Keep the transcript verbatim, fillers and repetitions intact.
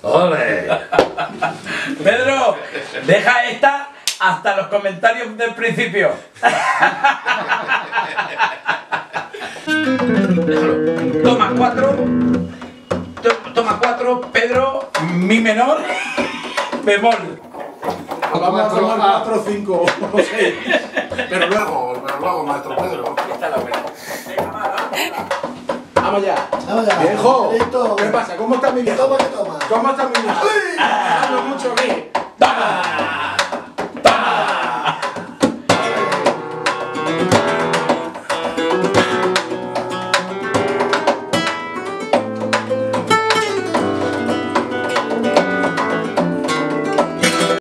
¡Ole! Pedro, deja esta hasta los comentarios del principio. Déjalo. Toma cuatro. To- Toma cuatro, Pedro, mi menor, bemol. Vamos a tomar cuatro o cinco o seis. Pero luego, pero luego, maestro Pedro. Esta es la buena. Venga, va, va, va. Vamos ya. Vamos ya. Viejo, Listo. ¿qué pasa? ¿Cómo está mi ¿Qué viejo? toma, qué toma? ¿Cómo está mi viejo? Ah. Hablo mucho aquí. ¡Toma!